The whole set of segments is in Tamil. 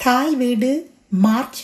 தாய் வீடு மார்ச்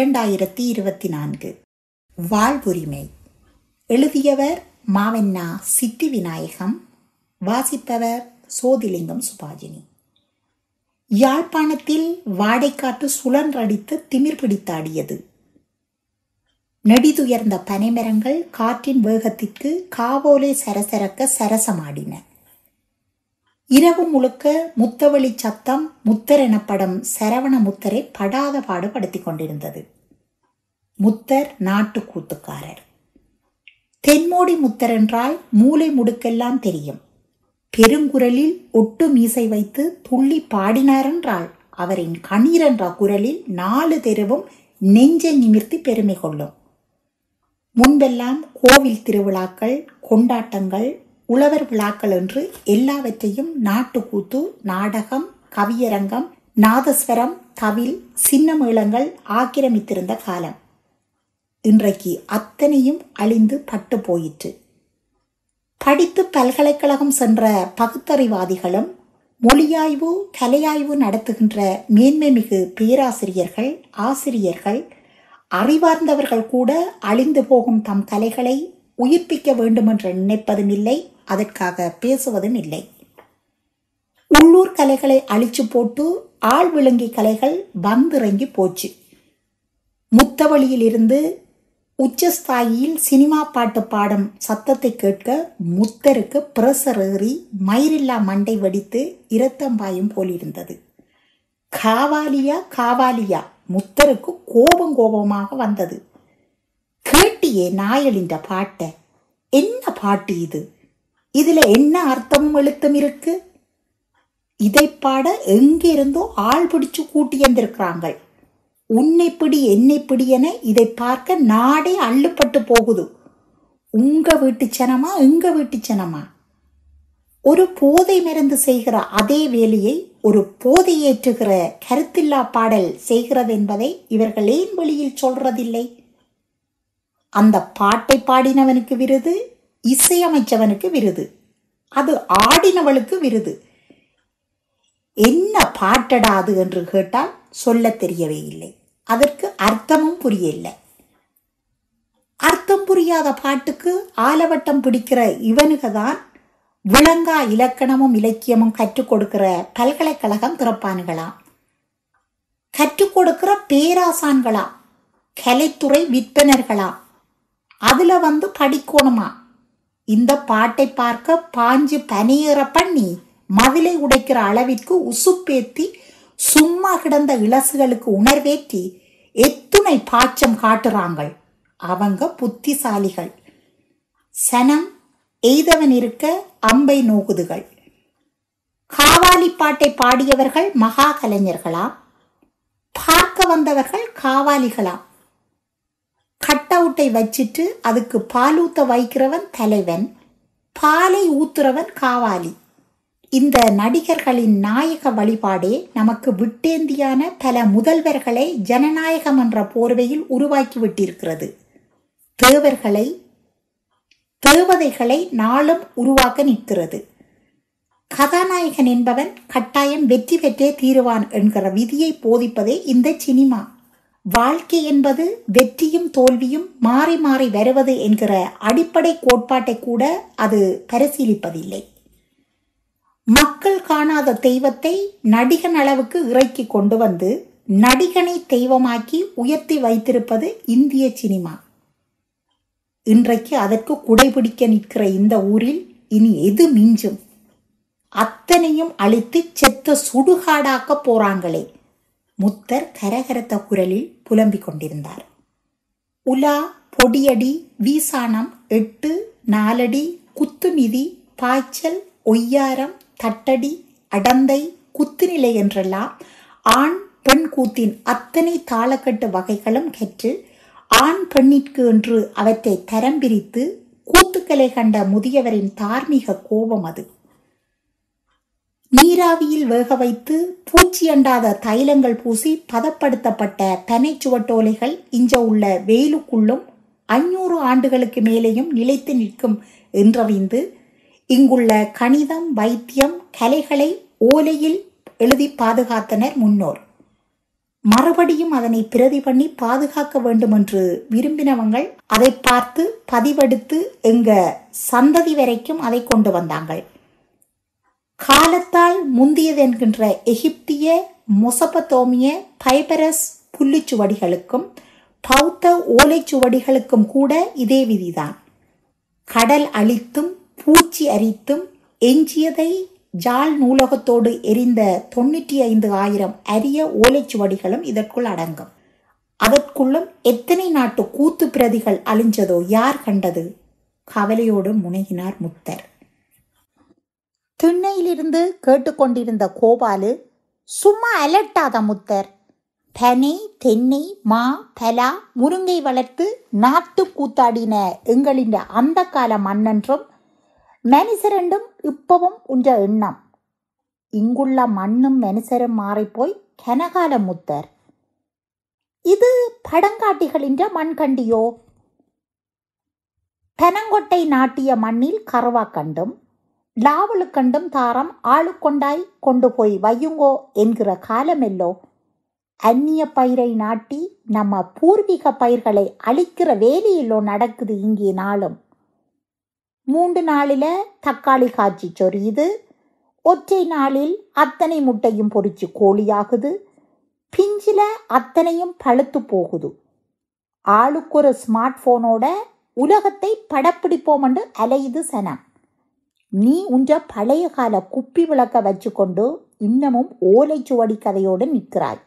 2024. வாழ்வுரிமை. எழுதியவர் மாவண்ணா சித்தி விநாயகம். வாசிப்பவர் சோதிலிங்கம் சுபாஜினி. யாழ்ப்பாணத்தில் வாடைக்காற்று சுழன்றடித்து திமிர் பிடித்தாடியது. நெடிதுயர்ந்த பனைமரங்கள் காற்றின் வேகத்திற்கு காவோலை சரசரக்க சரசமாடின. இரவு முழுக்க முத்தவெளி சத்தம் முத்தர் எனப்படும் சரவண முத்தரை படாத பாடுபடுத்திக் கொண்டிருந்தது. முத்தர் நாட்டு கூத்துக்காரர். தென்மோடி முத்தர் என்றால் மூளை முடுக்கெல்லாம் தெரியும். பெருங்குரலில் ஒட்டு மீசை வைத்து துள்ளி பாடினார் என்றால் அவரின் கணீர் என்ற குரலில் 4 தெருவும் நெஞ்சை நிமிர்த்தி பெருமை கொள்ளும். முன்பெல்லாம் கோவில் திருவிழாக்கள், கொண்டாட்டங்கள், உழவர் விழாக்கள் என்று எல்லாவற்றையும் நாட்டுக்கூத்து, நாடகம், கவியரங்கம், நாதஸ்வரம், தவில், சின்ன மேளங்கள் ஆக்கிரமித்திருந்த காலம். இன்றைக்கு அத்தனையும் அழிந்து பட்டு போயிற்று. படித்து பல்கலைக்கழகம் சென்ற பகுத்தறிவாதிகளும் மொழியாய்வு, கலையாய்வு நடத்துகின்ற மேன்மை மிகு பேராசிரியர்கள், ஆசிரியர்கள், அறிவார்ந்தவர்கள் கூட அழிந்து போகும் தம் கலைகளை உயிர்ப்பிக்க வேண்டும் என்று நினைப்பதும் இல்லை, அதற்காக பேசுவதும் இல்லை. உள்ளூர் கலைகளை அழிச்சு போட்டு ஆள் விழுங்கி கலைகள் வந்திறங்கி போச்சு. முத்தவழியில் இருந்து உச்சஸ்தாயியில் சினிமா பாட்டு பாடும் சத்தத்தை கேட்க முத்தருக்கு பிரஷர் ஏறி மயிரில்லா மண்டை வெடித்து இரத்தம்பாயும் போலிருந்தது. காவாலியா காவாலியா முத்தருக்கு கோபமாக வந்தது. கேட்டியே நாயலின்ற பாட்ட, என்ன பாட்டு இது? இதுல என்ன அர்த்தமும் எழுத்தும் இருக்கு? இதை பாட எங்கிருந்தோ ஆள் பிடிச்சு கூட்டி வந்திருக்கிறாங்க. உன்னை பிடி என்னை பிடி என இதை பார்க்க நாடே அள்ளுப்பட்டு போகுது. உங்க வீட்டு சனமா எங்க வீட்டு சனமா? ஒரு போதை மருந்து செய்கிற அதே வேலையை ஒரு போதையேற்றுகிற கருத்தில்லா பாடல் செய்கிறது என்பதை இவர்கள் ஏன் வெளியில் சொல்றதில்லை? அந்த பாட்டை பாடினவனுக்கு விருது, இசையமைச்சவனுக்கு விருது, அது ஆடினவளுக்கு விருது. என்ன பாட்டடாது என்று கேட்டால் சொல்ல தெரியவே இல்லை. அதற்கு அர்த்தமும் புரியல. அர்த்தம் புரியாத பாட்டுக்கு ஆலவட்டம் பிடிக்கிற இவனுக்கு தான் விளங்கா இலக்கணமும் இலக்கியமும் கற்றுக் கொடுக்கிற பல்கலைக்கழகம் திறப்பானுகளாம், கற்றுக் கொடுக்கிற பேராசான்களாம், கலைத்துறை விற்பனர்களாம். அதுல வந்து படிக்கணுமா? இந்த பாட்டை பார்க்க பாஞ்சு பனியேற பண்ணி மதிலை உடைக்கிற அளவிற்கு உசுப்பேத்தி சும்மா கிடந்த இளசுகளுக்கு உணர்வேற்றி எத்துணை பாச்சம் காட்டுறாங்கள். அவங்க புத்திசாலிகள். சனம் எய்தவன் இருக்க அம்பை நோகுதுகள். காவாலி பாட்டை பாடியவர்கள் மகா கலைஞர்களாம், பார்க்க வந்தவர்கள் காவாலிகளாம். கட் அவுட்டை வச்சிட்டு அதுக்கு பால் ஊத்த வைக்கிறவன் தலைவன், பாலை ஊத்துறவன் காவாலி. இந்த நடிகர்களின் நாயக வழிபாடே நமக்கு விட்டேந்தியான பல முதல்வர்களை ஜனநாயகம் என்ற போர்வையில் உருவாக்கி விட்டிருக்கிறது. தேவதைகளை நாளும் உருவாக்க நிற்கிறது. கதாநாயகன் என்பவன் கட்டாயம் வெற்றி பெற்றே தீருவான் என்கிற விதியை போதிப்பதே இந்த சினிமா. வாழ்க்கை என்பது வெற்றியும் தோல்வியும் மாறி மாறி வருவது என்கிற அடிப்படை கோட்பாட்டை கூட அது பரிசீலிப்பதில்லை. மக்கள் காணாத தெய்வத்தை நடிகன் அளவுக்கு இறக்கி கொண்டு வந்து நடிகனை தெய்வமாக்கி உயர்த்தி வைத்திருப்பது இந்திய சினிமா. இன்றைக்கு அதற்கு குடைபிடிக்க நிற்கிற இந்த ஊரில் இனி எது மிஞ்சும்? அத்தனையும் அழித்து செத்த சுடுகாடாக்க போறாங்களே. முத்தர் கரகரத்த குரலில் புலம்பிக் கொண்டிருந்தார். உலா, பொடியடி, வீசானம், 8, 4 அடி, குத்துமிதி, பாய்ச்சல், ஒய்யாரம், தட்டடி, அடந்தை, குத்துநிலை என்றெல்லாம் ஆண் பெண் கூத்தின் அத்தனை தாளக்கட்டு வகைகளும் கற்று ஆண் பெண்ணிற்கு என்று அவற்றை தரம் பிரித்து கூத்துக்களை கண்ட முதியவரின் தார்மீக கோபம் அது. நீராவியில் வேக வைத்து பூச்சி அண்டாத தைலங்கள் பூசி பதப்படுத்தப்பட்ட பனை சுவட்டோலைகள் இஞ்ச உள்ள வெயிலுக்குள்ளும் 500 ஆண்டுகளுக்கு மேலேயும் நிலைத்து நிற்கும் என்றறிந்து இங்குள்ள கணிதம், வைத்தியம், கலைகளை ஓலையில் எழுதி பாதுகாத்தனர் முன்னோர். மறுபடியும் அதனை பிரதி பண்ணி பாதுகாக்க வேண்டும் என்று விரும்பினவங்கள் அதை பார்த்து பதிவெடுத்து எங்க சந்ததி வரைக்கும் அதை கொண்டு வந்தாங்கள். காலத்தால் முந்தியது என்கின்ற எகிப்திய, மொசபத்தோமிய, பைபரஸ் புல்லுச்சுவடிகளுக்கும் பௌத்த ஓலைச்சுவடிகளுக்கும் கூட இதே விதிதான். கடல் அழித்தும் பூச்சி அரித்தும் எஞ்சியதை ஜாழ் நூலகத்தோடு எரிந்த 95,000 அரிய ஓலைச்சுவடிகளும் இதற்குள் அடங்கும். அதற்குள்ளும் எத்தனை நாட்டு கூத்து பிரதிகள் அழிஞ்சதோ யார் கண்டது? கவலையோடு முனகினார் முத்தர். திண்ணையிலிருந்து கேட்டுக்கொண்டிருந்த கோபாலு, சும்மா அலட்டாத முத்தர், பனை, தென்னை, மா, பலா, முருங்கை வளர்த்து நாட்டு கூத்தாடின எங்களின் அந்த கால மண்ணென்றும் மனுஷரண்டும் இப்பவும் உன்ற எண்ணம். இங்குள்ள மண்ணும் மனுஷரும் மாறிப்போய் கனகால முத்தர். இது படங்காட்டிகளின் மண் கண்டியோ? பனங்கொட்டை நாட்டிய மண்ணில் கருவா கண்டும் லாவலுக்கண்டும் தாரம் ஆளுக்கொண்டாய் கொண்டு போய் வையுங்கோ என்கிற காலமெல்லோ. அந்நிய பயிரை நாட்டி நம்ம பூர்வீக பயிர்களை அழிக்கிற வேலையில்லோ நடக்குது இங்கே நாளும். 3 நாளில் தக்காளி காய்ச்சி சொரியுது, ஒற்றை நாளில் அத்தனை முட்டையும் பொறிச்சு கோழியாகுது, பிஞ்சில அத்தனையும் பழுத்து போகுது. ஆளுக்கு ஒரு ஸ்மார்ட் போனோட உலகத்தை படப்பிடிப்போம் என்று அலையுது சனம். நீ உன்ற பழைய கால குப்பி விளக்க வச்சு கொண்டு இன்னமும் ஓலைச்சுவடி கதையோடு நிற்கிறாய்.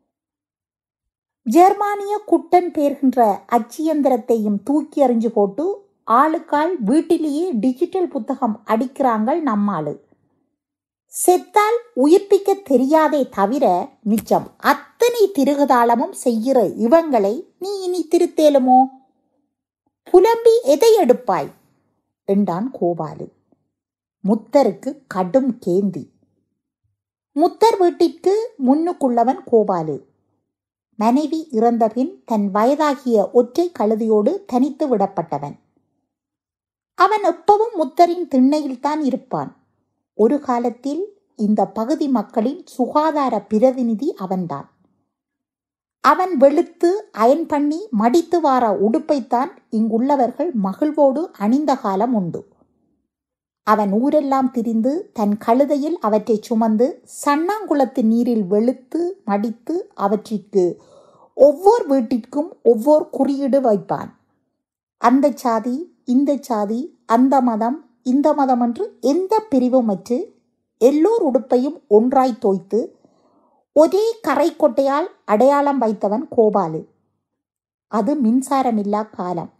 ஜெர்மானிய குட்டன் பேர்கின்ற அச்சியந்திரத்தையும் தூக்கி எறிஞ்சு போட்டு ஆளுக்கால் வீட்டிலேயே டிஜிட்டல் புத்தகம் அடிக்கிறாங்கள் நம்மாளு. செத்தால் உயிர்ப்பிக்க தெரியாதே தவிர மிச்சம் அத்தனை திருகுதாளமும் செய்கிற இவங்களை நீ இனி திருத்தேலுமோ? புலம்பி எதை எடுப்பாய் என்றான் கோபாலு. முத்தருக்கு கடும் கேந்தி. முத்தர் வீட்டிற்கு முன்னுக்குள்ளவன் கோபாலு. மனைவி இறந்தபின் தன் வயதாகிய ஒற்றை கழுதியோடு தனித்து விடப்பட்டவன். அவன் எப்பவும் முத்தரின் திண்ணையில்தான் இருப்பான். ஒரு காலத்தில் இந்த பகுதி மக்களின் சுகாதார பிரதிநிதி அவன்தான். அவன் வெளுத்து அயன் பண்ணி மடித்து வார உடுப்பைத்தான் இங்குள்ளவர்கள் மகிழ்வோடு அணிந்த காலம் உண்டு. அவன் ஊரெல்லாம் திரிந்து தன் கழுதையில் அவற்றை சுமந்து சன்னாங்குளத்து நீரில் வெளுத்து மடித்து அவற்றிற்கு ஒவ்வொரு வீட்டிற்கும் ஒவ்வொரு குறியீடு வைப்பான். அந்த சாதி, இந்த சாதி, அந்த மதம், இந்த மதம் என்று எந்த பிரிவுமற்று எல்லோர் உடுப்பையும் ஒன்றாய் தோய்த்து ஒரே கரை கொட்டையால் அடையாளம் வைத்தவன் கோபாலு. அது மின்சாரமில்லா காலம்.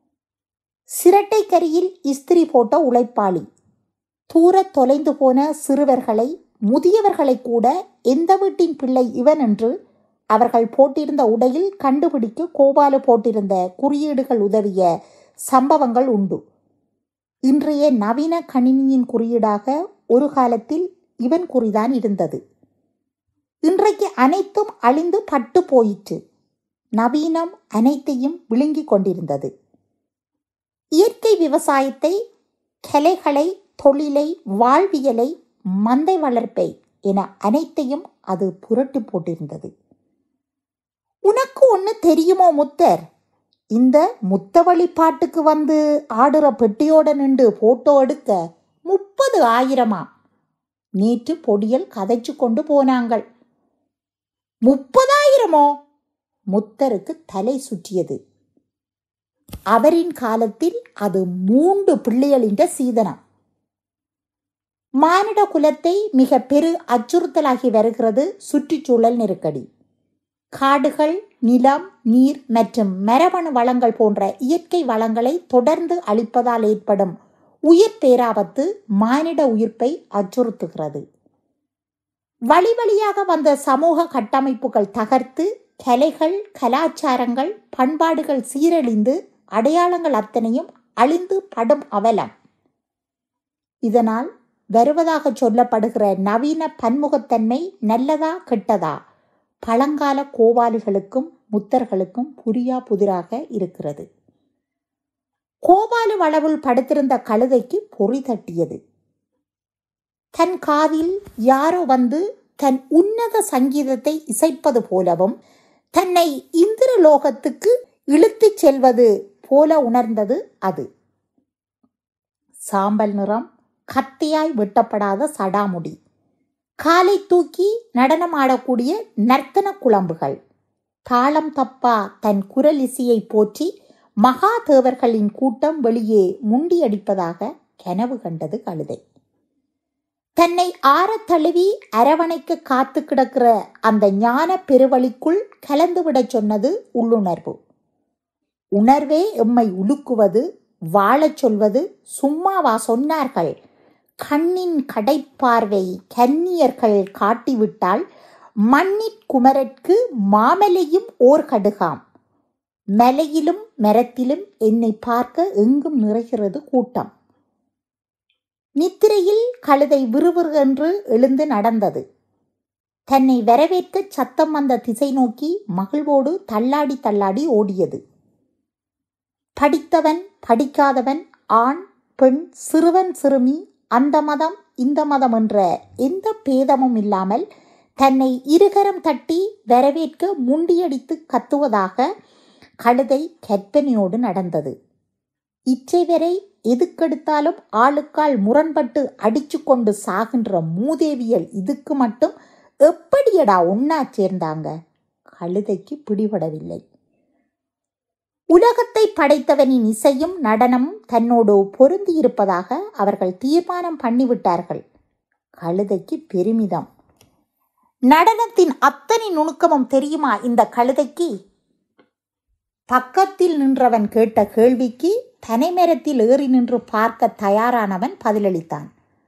சிரட்டை கரியில் இஸ்திரி போட்ட உழைப்பாளி. தூர தொலைந்து போன சிறுவர்களை, முதியவர்களை கூட எந்த வீட்டின் பிள்ளை இவன் என்று அவர்கள் போட்டிருந்த உடையில் கண்டுபிடிக்க கோபாலு போட்டிருந்த குறியீடுகள் உதவிய சம்பவங்கள் உண்டு. இன்றைய நவீன கணினியின் குறியீடாக ஒரு காலத்தில் இவன் குறிதான் இருந்தது. இன்றைக்கு அனைத்தும் அழிந்து பட்டு போயிற்று. நவீனம் அனைத்தையும் விழுங்கி கொண்டிருந்தது. இயற்கை விவசாயத்தை, கலைகளை, தொழிலை, வாழ்வியலை, மந்தை வளர்ப்பை என அனைத்தையும் அது புரட்டு போட்டிருந்தது. உனக்கு ஒன்று தெரியுமோ முத்தர்? இந்த முத்தவழி பாட்டுக்கு வந்து ஆடுற பெட்டியோட நின்று போட்டோ எடுக்க 30,000 நேற்று பொடியல் கதைச்சு கொண்டு போனாங்கள். 30,000? முத்தருக்கு தலை சுற்றியது. அவரின் காலத்தில் அது 3 பிள்ளைகளின் சீதனம். மானிட குலத்தை மிக பெரு அச்சுறுத்தலாகி வருகிறது சுற்றுச்சூழல் நெருக்கடி. காடுகள், நிலம், நீர் மற்றும் மரபணு வளங்கள் போன்ற இயற்கை வளங்களை தொடர்ந்து அழிப்பதால் ஏற்படும் உயிர் பேராபத்து மானிட உயிர்ப்பை அச்சுறுத்துகிறது. வழி வழியாக வந்த சமூக கட்டமைப்புகள் தகர்த்து, கலைகள், கலாச்சாரங்கள், பண்பாடுகள் சீரழிந்து, அடையாளங்கள் அத்தனையும் அழிந்து படும் அவலம். இதனால் வருவதாக சொல்லப்படுகிற நவீன பன்முகத்தன்மை நல்லதா கெட்டதா பழங்கால கோபாலுகளுக்கும் முத்தர்களுக்கும் புரியா புதிராக இருக்கிறது. கோபாலு வளவுள் படுத்திருந்த கழுதைக்கு பொறி தட்டியது. தன் காதில் யாரோ வந்து தன் உன்னத சங்கீதத்தை இசைப்பது போலவும் தன்னை இந்திரலோகத்துக்கு இழுத்துச் செல்வது போல உணர்ந்தது அது. சாம்பல் நிறம், கத்தியாய் வெட்டப்படாத சடாமுடி, காலை தூக்கி நடனமாடக்கூடிய நர்த்தன குழம்புகள், தாளம் தப்பா தன் குரல் இசையை போற்றி மகாதேவர்களின் கூட்டம் வெளியே முண்டியடிப்பதாக கனவு கண்டது கழுதை. தன்னை ஆறத் தழுவி அரவணைக்க காத்து கிடக்கிற அந்த ஞான பெருவழிக்குள் கலந்துவிடச் சொன்னது உள்ளுணர்வு. உணர்வே எம்மை உலுக்குவது, வாழச் சொல்வது. சும்மாவா சொன்னார்கள்? கண்ணின் கடைப்பார்வை கன்னியர்கள் காட்டிவிட்டால் மண்ணிற் குமரற்கு மாமலையும் ஓர் கடுகாம். மலையிலும் மரத்திலும் என்னை பார்க்க எங்கும் நிறைகிறது கூட்டம். நித்திரையில் கழுதை விறுவிறு என்று எழுந்து நடந்தது. தன்னை வரவேற்க சத்தம் வந்த திசை நோக்கி மகிழ்வோடு தள்ளாடி தள்ளாடி ஓடியது. படித்தவன் படிக்காதவன், ஆண் பெண், சிறுவன் சிறுமி, அந்த மதம் இந்த மதம் என்ற எந்த பேதமும் இல்லாமல் தன்னை இருகரம் தட்டி வரவேற்க முண்டியடித்து கத்துவதாக கழுதை கற்பனையோடு நடந்தது. இற்றை வரை எதுக்கெடுத்தாலும் ஆளுக்கால் முரண்பட்டு அடிச்சு கொண்டு சாகின்ற மூதேவியல் இதுக்கு மட்டும் எப்படியடா ஒன்னா சேர்ந்தாங்க? கழுதைக்கு பிடிபடவில்லை. உலகத்தை படைத்தவனின் இசையும் நடனமும் தன்னோடு பொருந்தி இருப்பதாக அவர்கள் தீர்மானம் பண்ணிவிட்டார்கள். கழுதைக்கு பெருமிதம். நடனத்தின் அத்தனை நுணுக்கமும் தெரியுமா இந்த கழுதைக்கு? பக்கத்தில் நின்றவன் கேட்ட கேள்விக்கு பனைமரத்தில் ஏறி நின்று பார்க்க தயாரானவன் பதிலளித்தான்.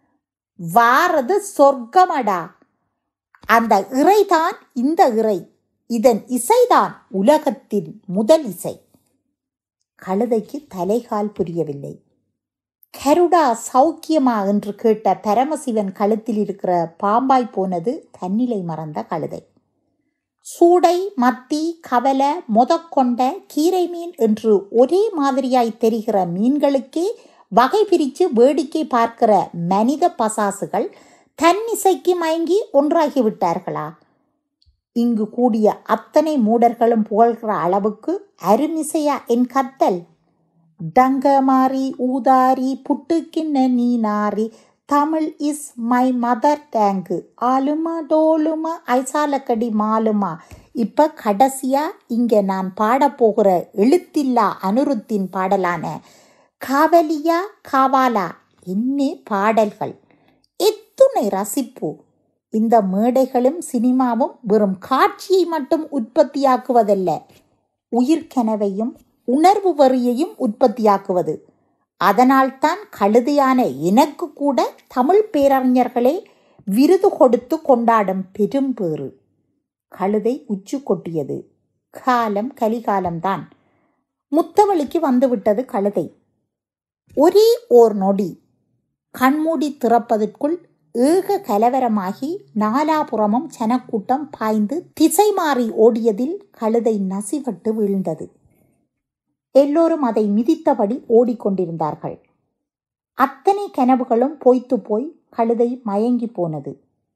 வாரது சொர்க்கமடா. அந்த இறைதான் இந்த இறை. இதன் இசைதான் உலகத்தின் முதல் இசை. கழுதைக்கு தலைகால் புரியவில்லை. கருடா சௌக்கியமா என்று கேட்ட பரமசிவன் கழுத்தில் இருக்கிற பாம்பாய் போனது தன்னிலை மறந்த கழுதை. சூடை, மத்தி, கவல முதற்கொண்ட கீரை மீன் என்று ஒரே மாதிரியாய் தெரிகிற மீன்களுக்கே வகை பிரித்து வேடிக்கை பார்க்கிற மனித பசாசுகள் தன்னிசைக்கு மயங்கி ஒன்றாகிவிட்டார்களா? இங்கு கூடிய அத்தனை மூடர்களும் புகழ்கிற அளவுக்கு அருமிசையா என் கத்தல்? டங்கமாரி ஊதாரி புட்டுக்கின்ன நீனாரி, Tamil is my mother tongue, ஆலுமா டோலுமா ஐசாலக்கடி மாலுமா. இப்போ கடைசியா இங்கே நான் பாடப்போகிற எழுத்தில்லா அனுருத்தின் பாடலான காவலியா காவாலா என்னே பாடல்கள். எத்துணை ரசிப்பு! இந்த மேடைகளும் சினிமாவும் வெறும் காட்சியை மட்டும் உற்பத்தியாக்குவதல்ல, உயிர்கனவையும் உணர்வு வரியையும் உற்பத்தியாக்குவது. அதனால்தான் கழுதையான எனக்கு கூட தமிழ் பேரறிஞர்களே விருது கொடுத்து கொண்டாடும் பெரும்பேறு. கழுதை உச்சு கொட்டியது. காலம் கலிகாலம்தான். முத்தவழிக்கு வந்துவிட்டது கழுதை. ஒரே ஓர் நொடி கண்மூடி திறப்பதற்குள் ஏக கலவரமாகி நாலாபுறமும் ஜனக்கூட்டம் பாய்ந்து திசை மாறி ஓடியதில் கழுதை நசிவட்டு வீழ்ந்தது. எல்லோரும் அதை மிதித்தபடி ஓடிக்கொண்டிருந்தார்கள். அத்தனை கனவுகளும் பொய்த்து போய் கழுதை மயங்கி போனது.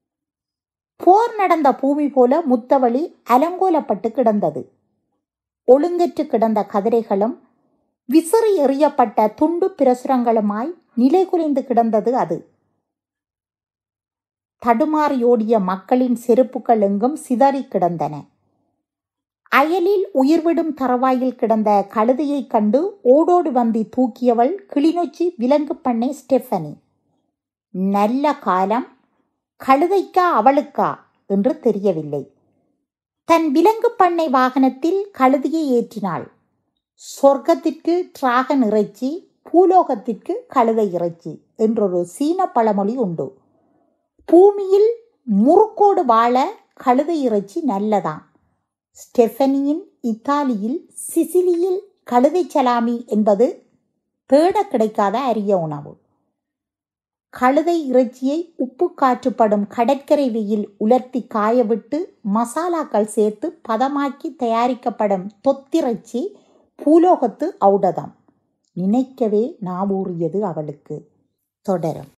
போர் நடந்த பூமி போல முத்தவழி அலங்கோலப்பட்டு கிடந்தது. ஒழுங்கற்று கிடந்த கதிரைகளும் விசிறி எறியப்பட்ட துண்டு பிரசுரங்களுமாய் நிலை குலைந்து கிடந்தது அது. தடுமாறியோடிய மக்களின் செருப்புகள் எங்கும் சிதறி கிடந்தன. அயலில் உயிர்விடும் தரவாயில் கிடந்த கழுதையை கண்டு ஓடோடு வந்து தூக்கியவள் கிளிநொச்சி விலங்கு பண்ணை ஸ்டெஃபனி. நல்ல காலம், கழுதைக்கா அவளுக்கா என்று தெரியவில்லை. தன் விலங்கு பண்ணை வாகனத்தில் கழுதையை ஏற்றினாள். சொர்க்கத்திற்கு டிராகன் இறைச்சி, பூலோகத்திற்கு கழுதை இறைச்சி என்றொரு சீன பழமொழி உண்டு. பூமியில் முறுக்கோடு வாழ கழுதை இறைச்சி நல்லதாம். ஸ்டெஃபனியின் இத்தாலியில் சிசிலியில் கழுதை சலாமி என்பது தேட கிடைக்காத அரிய உணவு. கழுதை இறைச்சியை உப்பு காற்றுப்படும் கடற்கரை வெயில் உலர்த்தி காயவிட்டு மசாலாக்கள் சேர்த்து பதமாக்கி தயாரிக்கப்படும் தொத்திறைச்சி பூலோகத்து ஔடதம். நினைக்கவே நாவூறியது அவளுக்கு. தொடரும்.